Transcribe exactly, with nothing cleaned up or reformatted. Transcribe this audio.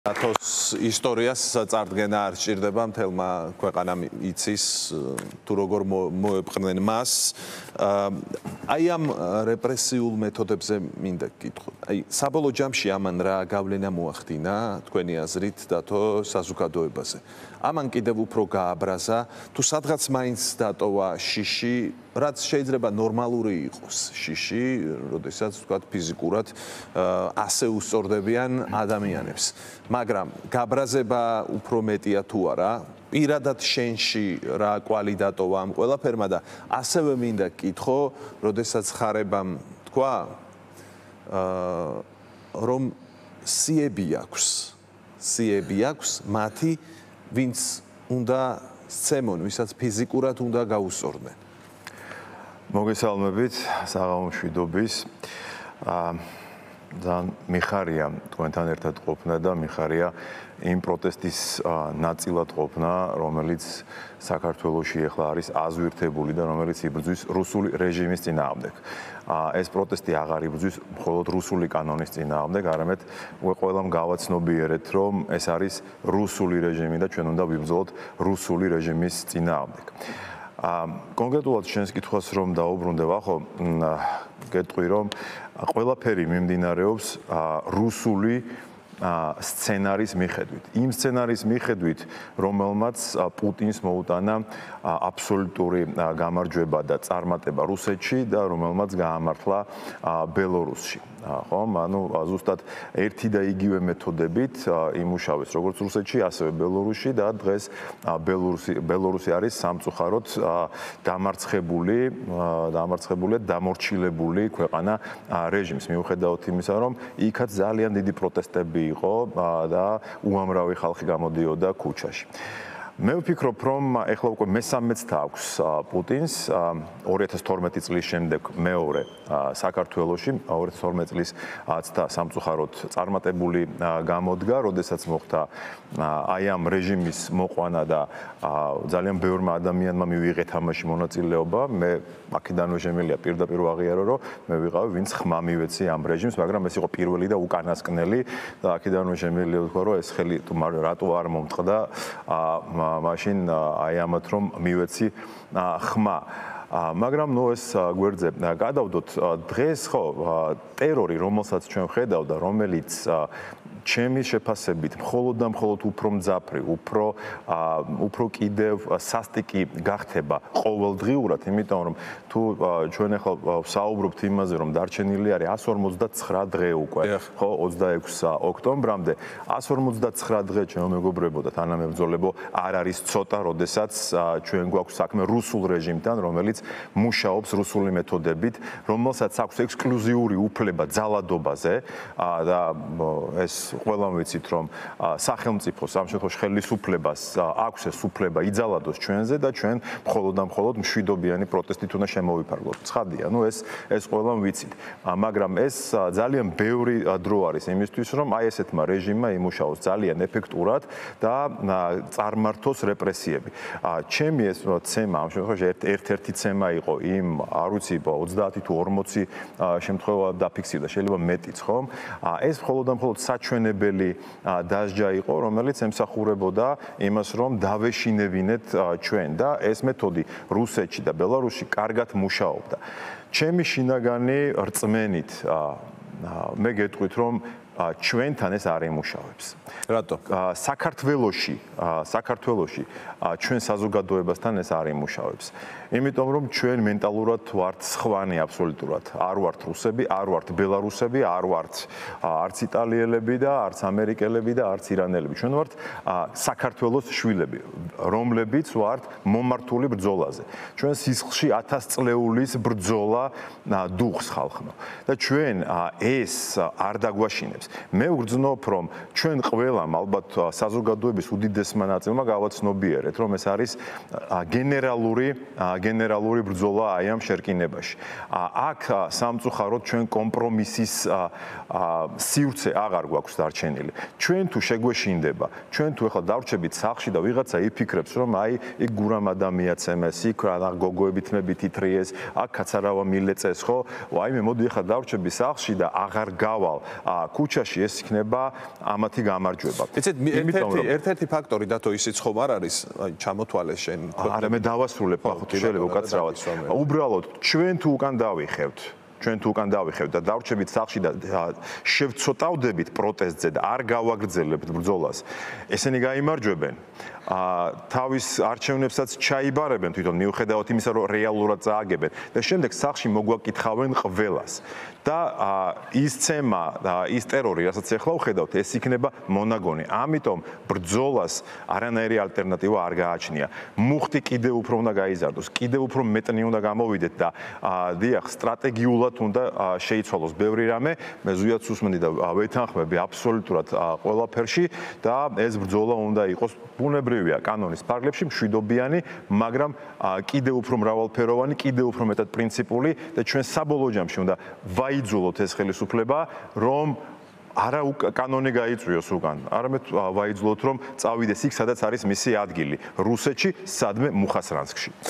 ნატოს ისტორიას წარდგენა არ სჭირდება, მთელმა ქვეყანამ იცის თუ როგორ მოეპყრნენ მას. აი ამ რეპრესიულ მეთოდებზე მინდა გკითხოთ. აი საბოლოო ჯამში ამან რა გავლენა მოახდინა თქვენი აზრით დათო საზოგადოებაზე? ამან კიდევ უფრო გააბრაზა თუ სადღაც მაინც დატოვა შიში, რაც შეიძლება ნორმალური იყოს შიში, როდესაც თქვათ ფიზიკურად ასე უსწორდებიან ადამიანებს. მაგრამ გაბრაზება უფრო მეტია თუ არა? პირადად შენში რა კვალი დატოვა ამ ყველაფერმა და ასევე მინდა გკითხო, როდესაც ხარებამ თქვა, რომ სიები აქვს, სიები აქვს მათი, ვინც უნდა სცემონ, ვისაც ფიზიკურად უნდა გაუსწორდნენ. მოგესალმებით, საღამო მშვიდობის. ძალიან მიხარია თქვენთან ერთად ყოფნა და მიხარია იმ პროტესტის ნაწილად ყოფნა, რომელიც საქართველოში ახლა არის აზვირთებული და რომელიც იბრძვის რუსული რეჟიმის წინააღმდეგ. ეს პროტესტი აღარ იბრძვის მხოლოდ რუსული კანონის წინააღმდეგ, არამედ ყველამ გავაცნობიერეთ, რომ ეს არის რუსული რეჟიმი და ჩვენ უნდა ვიბრძოლოთ რუსული რეჟიმის წინააღმდეგ. კონკრეტულად შენს კითხვას რომ დაუბრუნდე, ახო, გეტყვი რომ ყველაფერი მიმდინარეობს რუსული სცენარის მიხედვით. იმ სცენარის მიხედვით, რომელმაც პუტინს მოუტანა აბსოლუტური გამარჯვება და წარმატება რუსეთში და რომელმაც გაამართლა ბელორუსში. ხო, ანუ ზუსტად ერთი და იგივე მეთოდებით იმუშავეს როგორც რუსეთში, ასევე ბელორუსში და დღეს ბელორუსი ბელორუსი არის სამწუხაროდ დამარცხებული, დამარცხებული და დამორჩილებული ქვეყანა რეჟიმს. მიუხედავად იმისა, რომ იქაც ძალიან დიდი პროტესტები იყო და უამრავი ხალხი გამოდიოდა ქუჩაში. მე ვფიქრობ, რომ ეხლა უკვე მესამეც აქვს პუტინს ორი ათას თორმეტი წლის შემდეგ მეორე საქართველოში, ორი ათას თორმეტი წლის აცდა სამწუხაროდ წარმატებული გამოდგა, როდესაც მოხდა აი ამ რეჟიმის მოყვანა და ძალიან ბევრმა ადამიანმა მივიღეთ ამაში მონაწილეობა. მე აქედანვე შემიძლია პირდაპირ ვაღიარო, რომ მე ვიყავი, ვინც ხმა მივეცი ამ რეჟიმს, მაგრამ ეს იყო პირველი და უკანასკნელი და აქედანვე შემიძლია ვთქვა, რომ ეს ხელი რატო არ მომწყდა მაშინ აი ამათ რომ მივეცი ხმა. მაგრამ ნუ ეს გვერდზე გადავდოთ, დღეს ხო ტერორი, რომელსაც ჩვენ ვხედავ და რომელიც ჩემი შეფასებით მხოლოდ და მხოლოდ უფრო მძაფრი, უფრო უფრო კიდევ სასტიკი გახდება ყოველდღიურად, იმიტომ რომ თუ ჩვენ ახლა ვსაუბრობთ იმაზე, რომ დარჩენილი არის εκατს ორმოცდაცხრა დღე უკვე, ხო, ოცდაექვსი ოქტომბრამდე, εκατს ორმოცდაცხრა დღე ჩემო მეგობრებო და თანამებრძოლებო არ არის ცოტა, როდესაც ჩვენ გვაქვს საქმე რუსულ რეჟიმთან, რომელიც მუშაობს რუსული მეთოდებით, რომელსაც აქვს ექსკლუზიური უფლება ძალადობაზე და ეს ყველამ ვიცით, რომ სახელმწიფოს ამ შემთხვევაში ხელისუფლებას აქვს ეს უფლება იძალადოს ჩვენზე და ჩვენ მხოლოდ და მხოლოდ მშვიდობიანი პროტესტით უნდა შემოვიფარგლოთ. ცხადია, ნუ ეს ეს ყველამ ვიცით. მაგრამ ეს ძალიან ბევრი დრო არის იმისთვის, რომ აი ესეთმა რეჟიმმა იმუშაოს ძალიან ეფექტურად და წარმართოს რეპრესიები. ჩემი ეს ცემა ამ შემთხვევაში ერთ-ერთი ცემა იყო იმ, არ ვიცი, ოცდაათი თუ ორმოცი შემთხვევა დაფიქსირდა, შეიძლება მეტიც, ხომ? ეს მხოლოდ და მხოლოდ საჩვენებელი დასჯა იყო, რომელიც ემსახურებოდა იმას, რომ დავეშინებინეთ ჩვენ და ეს მეთოდი რუსეთში და ბელარუსში კარგად მუშაობდა. ჩემი შინაგანი რწმენით მე გეტყვით, რომ ჩვენთან ეს არ იმუშავებს. რატო? საქართველოში, საქართველოში ჩვენ საზოგადოებასთან ეს არ იმუშავებს. იმიტომ რომ ჩვენ მენტალურად ვართ სხვანი აბსოლუტურად. არ ვართ რუსები, არ ვართ ბელარუსები, არ ვართ არც იტალიელები და არც ამერიკელები და არც ირანელები. ჩვენ ვართ საქართველოს შვილები, რომლებიც ვართ მომართული ბრძოლაზე. ჩვენ სისხლში ათასწლეულის ბრძოლა დუხს ხალხმა. და ჩვენ ეს არ დაგვაშინებს. მე ვგრძნობ, რომ ჩვენ ყველამ ალბათ საზოგადოების უდიდესმა ნაწილმა გავაცნობიერეთ, რომ ეს არის გენერალური გენერალური ბრძოლა აი ამ შერკინებაში. აქ სამწუხაროდ ჩვენ კომპრომისის სივრცე აღარ გვაქვს დარჩენილი. ჩვენ თუ შეგვეშინდება, ჩვენ თუ ახლა დავრჩებით სახლში და ვიღაცა იფიქრებს, რომ აი იქ გურამ ადამიანს ემეს, იქ რა გოგოებით მებით ითრიეს, აქ კაცარავა მილეწეს, ხო? ვაიმე, მოდი ახლა დავრჩები სახლში და აღარ გავალ ქუჩა შუქიშაში ეს იქნება ამათი გამარჯვება. იცით, ერთ-ერთი ერთ-ერთი ფაქტორი დათო ისიც ხომ არ არის, აი ჩამოთვალე შენ. არა, მე დავასრულებ, ხო, შეიძლება უკაცრავად. უბრალოდ ჩვენ თუ უკან დავიხევთ ჩვენ თუ უკან დავიხევთ და დავრჩებით სახლში და შევცოტავდებით პროტესტზე და არ გავაგრძელებთ ბრძოლას, ესენი გაიმარჯვებენ. თავის არჩევნებსაც ჩაიბარებენ თვითონ მიუხედავად იმისა, რომ რეალურად წააგებენ და შემდეგ სახლში მოგვაკითხავენ ყველას. და ის ცემა და ის ტერორი, რასაც ახლა ვხედავთ, ეს იქნება მონაგონი. ამიტომ ბრძოლას არანაირი ალტერნატივა არ გააჩნია. მუხტი კიდევ უფრო უნდა გაიზარდოს, კიდევ უფრო მეტნი უნდა გამოვიდეთ და დიახ, სტრატეგიულად უნდა შეიცვალოს ბევრი რამე. მე ზუსტად უსმენდი და ვეთანხმები აბსოლუტურად ყველაფერში და ეს ბრძოლა უნდა იყოს ბუნებრივია კანონის ფარგლებში მშვიდობიანი, მაგრამ კიდევ უფრო მრავალფეროვანი, კიდევ უფრო მეტად პრინციპული და ჩვენ საბოლოო ჯამში უნდა ვაიძულოთ ეს ხელისუფლება, რომ არა კანონი გაიწვიოს უკან, არამედ ვაიძულოთ, რომ წავიდეს იქ, სადაც არის მისი ადგილი, რუსეთში, სადმე მუხასრანსკში.